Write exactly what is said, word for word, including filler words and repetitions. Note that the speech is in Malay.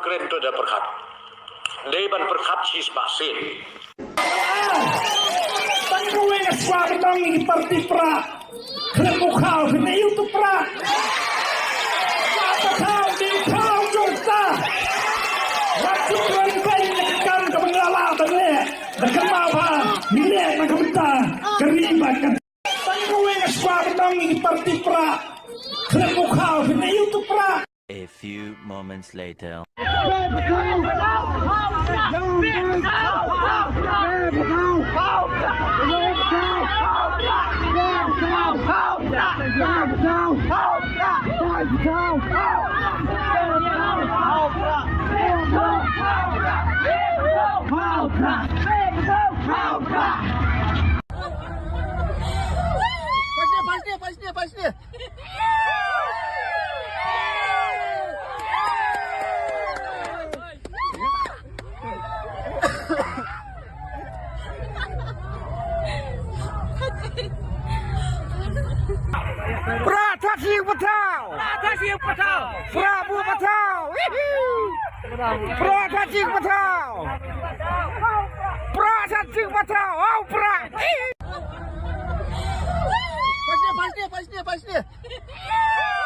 keren tu ada perkat. Deban perkat sis basin. Tangguin na suami ng iparti pra. Khleh kena itu pra. Apa kau di kau jumpa. Waktu keren bayi nekam kemengalatan le. Nekam apa? Milik nak kebenta. Keribakan. Tangguin na suami ng iparti pra. Khleh kena itu pra. A few moments later. Pasti, pasti, pasti. Pra tasi patau. Pra tasi patau. Prabu patau. Pra tasi patau. Pra tasi patau. Oh pra. Pasti, pasti, pasti, pasti.